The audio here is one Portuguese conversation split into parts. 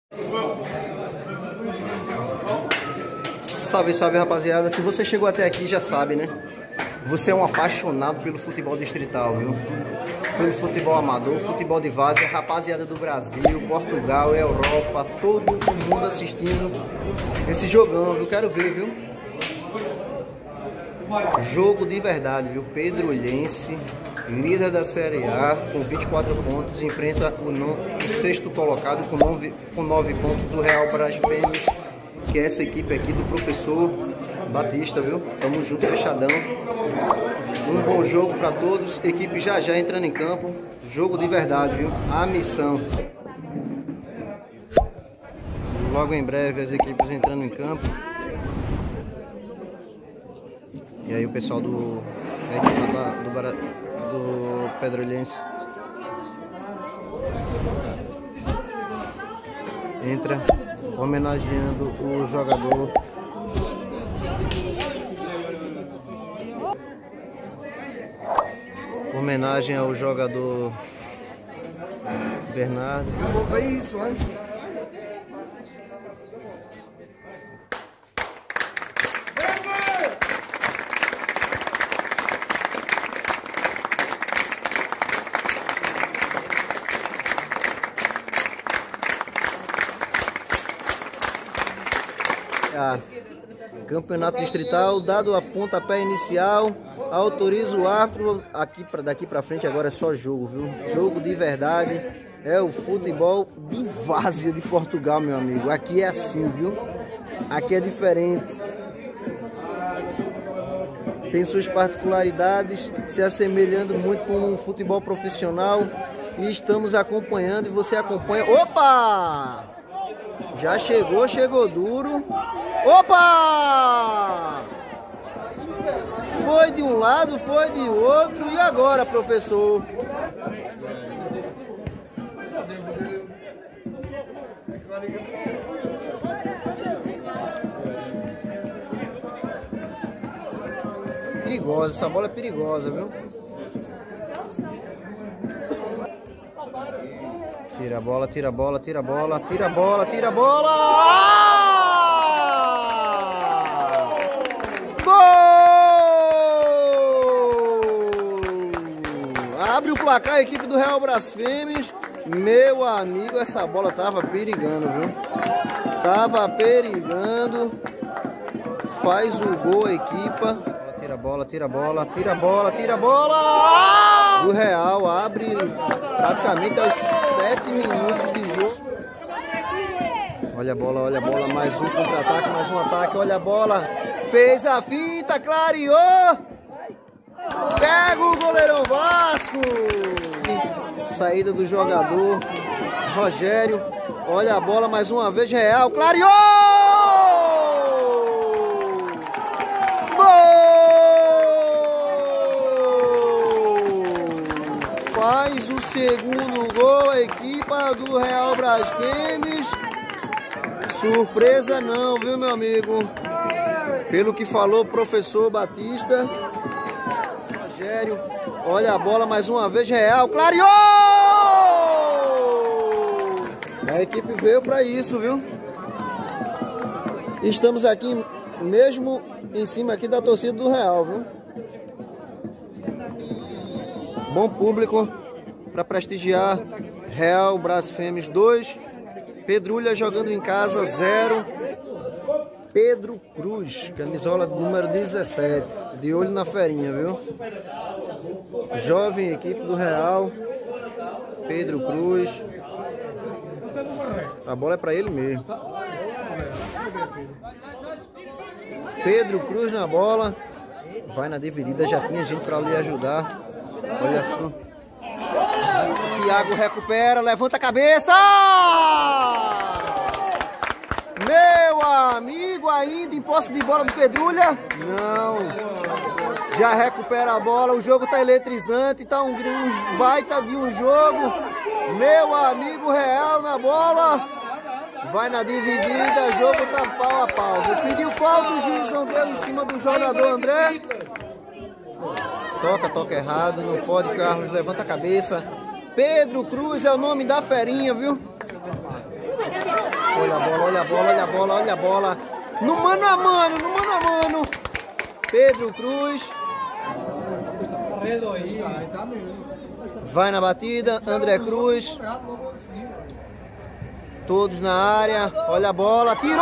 Salve, salve, rapaziada. Se você chegou até aqui, já sabe, né? Você é um apaixonado pelo futebol distrital, viu? Pelo futebol amador, futebol de várzea, rapaziada do Brasil, Portugal, Europa, todo mundo assistindo esse jogão, viu? Quero ver, viu? Jogo de verdade, viu? Pedrolhense, líder da Série A, com 24 pontos, enfrenta o sexto colocado com 9 pontos, o Real Brasfêmeos, que é essa equipe aqui do professor Batista, viu? Tamo junto, fechadão. Um bom jogo para todos, equipe já entrando em campo, jogo de verdade, viu? A missão. Logo em breve as equipes entrando em campo. E aí o pessoal do Pedrolhense entra homenageando o jogador homenagem ao jogador Bernardo. Eu vou ver isso antes. Campeonato distrital, dado a pontapé inicial, autoriza o árbitro. Daqui pra frente agora é só jogo, viu? Jogo de verdade, é o futebol de várzea de Portugal, meu amigo. Aqui é assim, viu? Aqui é diferente. Tem suas particularidades, se assemelhando muito com o futebol profissional. E estamos acompanhando e você acompanha. Opa! Já chegou duro. Opa! Foi de um lado, foi de outro. E agora, professor? Perigosa, essa bola é perigosa, viu? Tira a bola, tira a bola, tira a bola, tira a bola, tira a bola! Gol! Abre o placar a equipe do Real Brasfêmeos. Meu amigo, essa bola tava perigando, viu? Tava perigando. Faz o gol a equipa. Tira a bola, tira a bola, tira a bola, tira a bola! O Real abre praticamente aos 7 minutos de jogo. Olha a bola, mais um contra-ataque, mais um ataque, olha a bola. Fez a finta, clareou. Pega o goleirão Vasco. Saída do jogador Rogério. Olha a bola mais uma vez, Real, clareou. Faz o segundo gol a equipa do Real Brasfêmeos. Surpresa não, viu, meu amigo? Pelo que falou o professor Batista. Rogério, olha a bola mais uma vez, Real, clareou! A equipe veio para isso, viu? Estamos aqui mesmo em cima aqui da torcida do Real, viu? Bom público para prestigiar. Real Brasfêmeos 2, Pedrulha jogando em casa 0. Pedro Cruz, camisola número 17, de olho na ferinha, viu? Jovem equipe do Real, Pedro Cruz. A bola é para ele mesmo. Pedro Cruz na bola, vai na dividida, já tinha gente para lhe ajudar. Olha só. Thiago recupera, levanta a cabeça. Meu amigo, ainda em posse de bola do Pedrulha. Não. Já recupera a bola, o jogo tá eletrizante, tá um baita de um jogo. Meu amigo, Real na bola. Vai na dividida, o jogo tá pau a pau. Pediu falta, o juiz não deu em cima do jogador André. Toca errado, não pode, Carlos, levanta a cabeça. Pedro Cruz é o nome da ferinha, viu? olha a bola, olha a bola, olha a bola, olha a bola. No mano a mano, no mano a mano. Pedro Cruz. Vai na batida, André Cruz. Todos na área, olha a bola, tirou!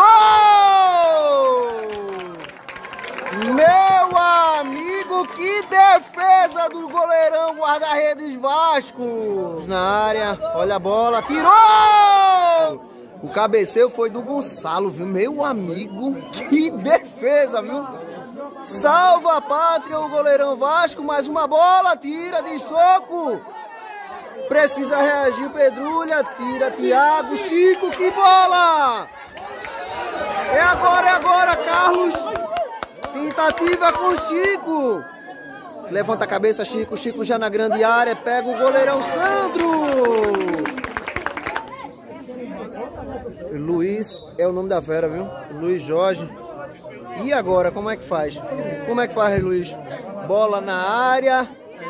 Meu amigo, que defesa do goleirão guarda-redes Vasco! Na área, olha a bola, tirou! O cabeceio foi do Gonçalo, viu? Meu amigo, que defesa, viu? Salva a pátria o goleirão Vasco, mais uma bola, tira de soco. Precisa reagir o Pedrulha, tira Thiago, Chico, que bola! É agora, Carlos. Tentativa com Chico. Levanta a cabeça, Chico, Chico já na grande área, pega o goleirão Sandro. Luiz é o nome da fera, viu? Luiz Jorge. E agora, como é que faz? Como é que faz, Luiz? Bola na área.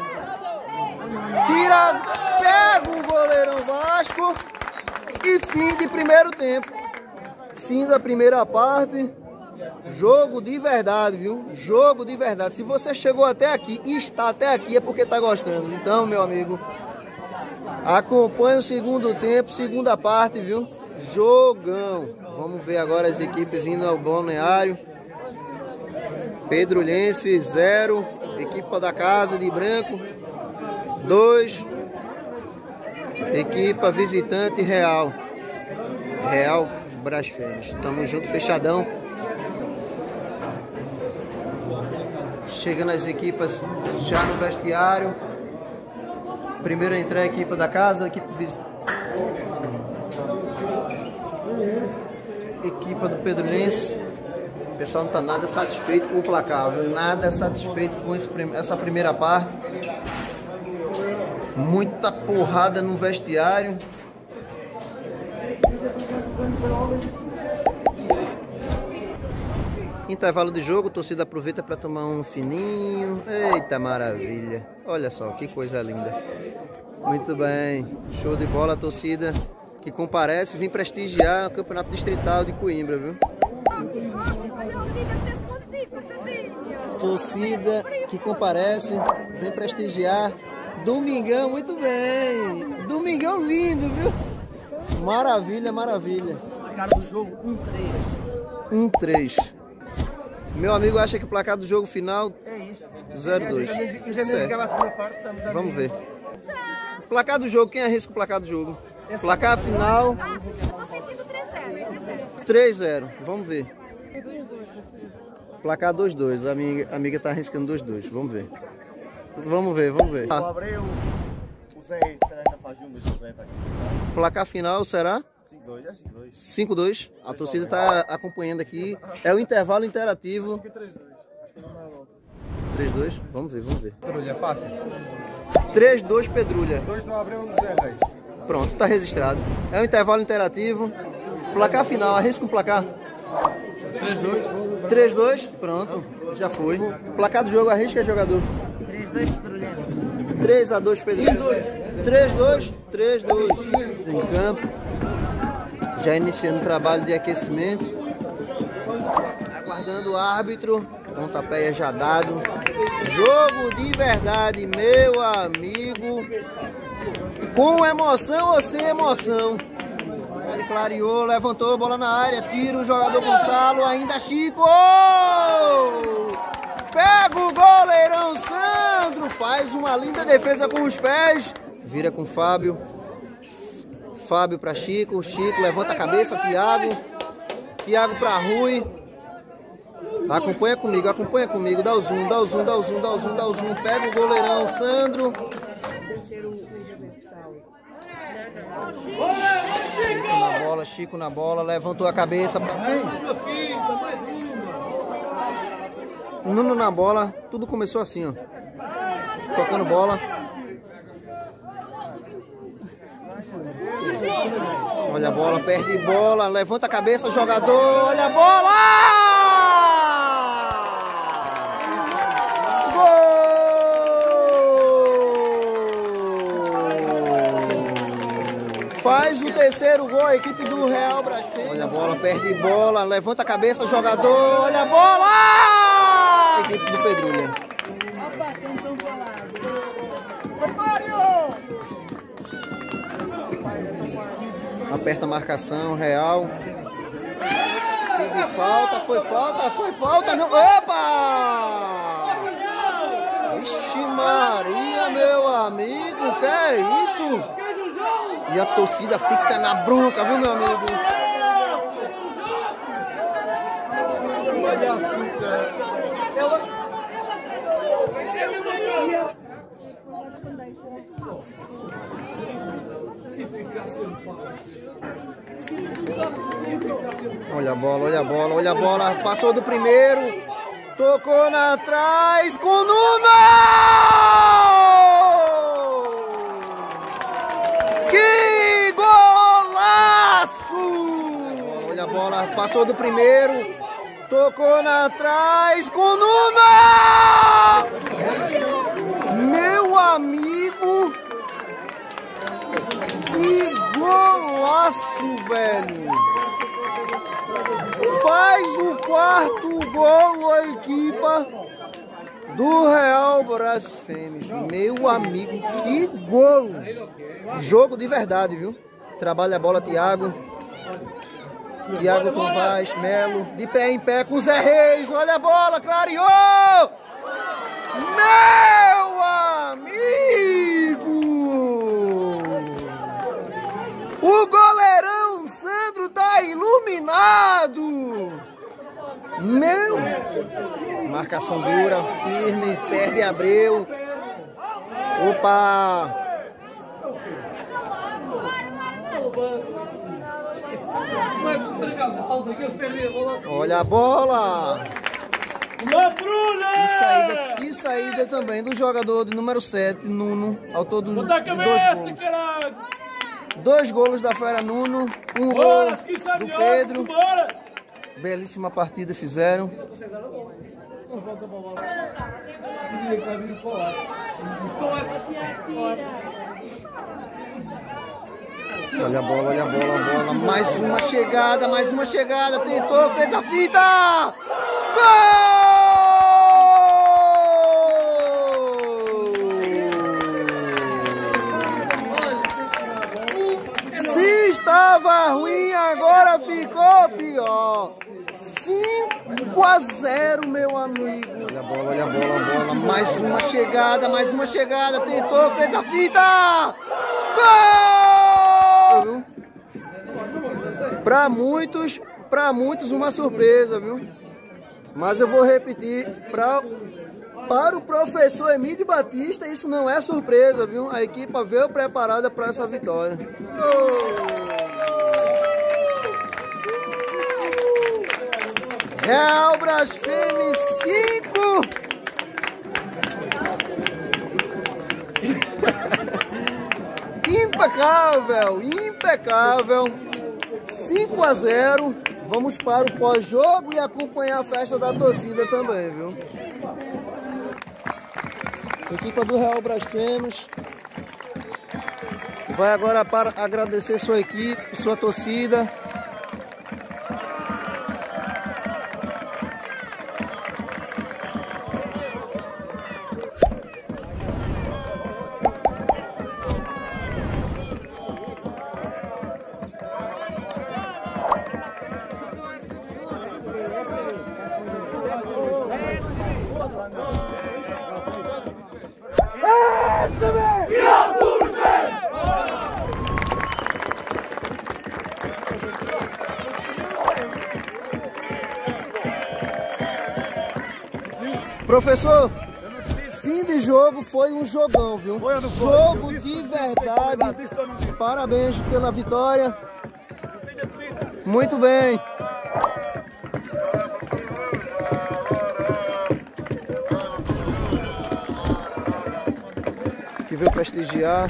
Tira, pega o goleirão Vasco. E fim de primeiro tempo. Fim da primeira parte. Jogo de verdade, viu? Jogo de verdade. Se você chegou até aqui e está até aqui é porque está gostando. Então, meu amigo, acompanhe o segundo tempo, segunda parte, viu? Jogão. Vamos ver agora as equipes indo ao balneário. Pedrulhense 0, equipa da casa de branco 2, equipa visitante Real Brasfêmeas. Tamo junto, fechadão. Chegando as equipas já no vestiário. Primeiro a entrar a equipa da casa, equipa do Pedrulhense. O pessoal não está nada satisfeito com o placar, viu? Nada satisfeito com essa primeira parte. Muita porrada no vestiário. Intervalo de jogo, a torcida aproveita para tomar um fininho. Eita maravilha! Olha só, que coisa linda. Muito bem, show de bola, a torcida que comparece, vem prestigiar o Campeonato Distrital de Coimbra, viu? Torcida que comparece, vem prestigiar. Domingão, muito bem. Domingão lindo, viu? Maravilha, maravilha. Placar do jogo 1-3. 1-3. Meu amigo acha que o placar do jogo final 0-2. Vamos ver. Placar do jogo, quem arrisca o placar do jogo? Placar final 3-0. Vamos ver. Placar 2-2. A amiga tá arriscando 2-2. Vamos ver. Vamos ver. O Abreu, o Zé, ainda faz um dos aqui. Placar final será? 5-2, é 5-2. 5-2. A torcida tá acompanhando aqui. É o intervalo interativo. 3-2. Vamos ver. Pedrulha, é fácil. 3-2 Pedrulha. 2 no Abreu e 1 no Zé Reis. Pronto, tá registrado. É o intervalo interativo. Placar final, arrisca um placar. 3-2. 3-2, pronto, já foi. Placar do jogo, arrisca jogador. 3-2 Pedrulha. 3-2 Pedrulha. 3-2 em campo. Já iniciando o trabalho de aquecimento. Aguardando o árbitro. Pontapé já dado. Jogo de verdade, meu amigo. Com emoção ou sem emoção? Ele clareou, levantou, bola na área, tira o jogador Gonçalo, ainda Chico. Pega o goleirão Sandro, faz uma linda defesa com os pés. Vira com Fábio. Fábio para Chico, Chico levanta a cabeça, Thiago para Rui. Acompanha comigo, dá o zoom. Pega o goleirão Sandro. Chico na bola, levantou a cabeça. Nuno na bola, tudo começou assim, ó. Tocando bola. Olha a bola, perde bola, levanta a cabeça, jogador, olha a bola! Faz o terceiro gol a equipe do Real Brasfêmeos. Olha a bola, perde bola, levanta a cabeça, jogador, olha a bola! A equipe do Pedrulha. Aperta a marcação, Real. Pede falta, foi falta, não. Opa! Vixe Maria, meu amigo, que é isso? E a torcida fica na bronca, viu, meu amigo? Olha a bola, olha a bola, olha a bola. Passou do primeiro. Tocou na trás com o Nuno! Que golaço! Olha a bola, passou do primeiro. Tocou na trás com o Nuno! Meu amigo! Que golaço, velho! Faz o quarto gol a equipe do Real Brasfêmeos. Meu amigo, que gol! Jogo de verdade, viu? Trabalha a bola, Thiago. Thiago com Vaz, Melo. De pé em pé com o Zé Reis. Olha a bola, clareou! Meu amigo! O goleirão Sandro tá iluminado! Meu! Marcação dura, firme, perde Abreu. Opa! Olha a bola! Que saída também do jogador de número 7, Nuno. Ao todo, 2 gols. 2 golos da fera Nuno, um gol do Pedro. Belíssima partida fizeram. Olha a bola, olha a bola, a bola. Mais uma chegada, tentou, fez a fita! Gol! Se estava ruim, agora ficou pior. 5-0, meu amigo. Olha a bola, olha a bola, a bola. Mais uma chegada, tentou, fez a fita! Gol! Para muitos uma surpresa, viu? Mas eu vou repetir, para o professor Emílio Batista, isso não é surpresa, viu? A equipe veio preparada para essa vitória. Real Brasfêmeos 5. Impecável, impecável. 5-0. Vamos para o pós-jogo e acompanhar a festa da torcida também, viu? Equipe do Real Brasfêmeos vai agora para agradecer sua equipe, sua torcida. Professor, fim de jogo foi um jogão, viu? Jogo de verdade. Parabéns pela vitória. Muito bem. Que veio prestigiar.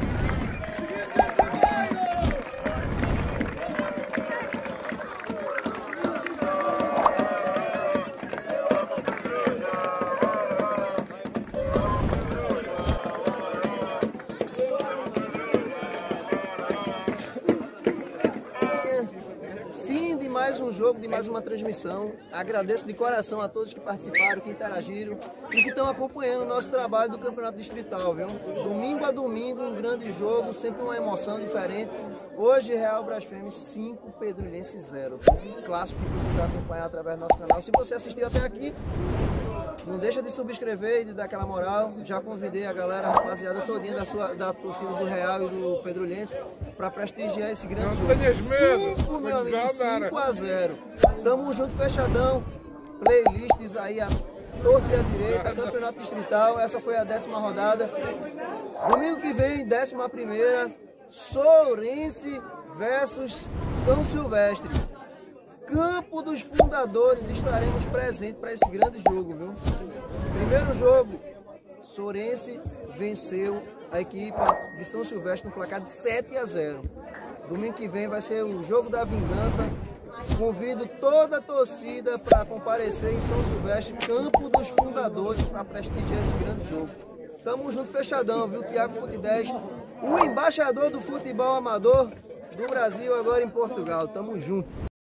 mais um jogo, de mais uma transmissão. Agradeço de coração a todos que participaram, que interagiram e que estão acompanhando o nosso trabalho do Campeonato Distrital, viu? Domingo a domingo, um grande jogo, sempre uma emoção diferente. Hoje, Real Brasfêmea 5, Pedrilhense 0. Um clássico que você vai acompanhar através do nosso canal. Se você assistiu até aqui, não deixa de subscrever e de dar aquela moral. Já convidei a galera, a rapaziada todinha da torcida do Real e do Pedrilhense para prestigiar esse grande jogo. 5, meu amigo, 5-0. Tamo junto, fechadão. Playlists aí a torta e a direita, Campeonato Distrital. Essa foi a 10ª rodada. Domingo que vem, 11ª, Sourense versus São Silvestre. Campo dos Fundadores, estaremos presentes para esse grande jogo, viu? Primeiro jogo, Sourense venceu a equipe de São Silvestre no placar de 7-0. Domingo que vem vai ser o jogo da vingança. Convido toda a torcida para comparecer em São Silvestre, Campo dos Fundadores, para prestigiar esse grande jogo. Tamo junto, fechadão, viu? Thiago Fute 10, o embaixador do futebol amador do Brasil, agora em Portugal. Tamo junto.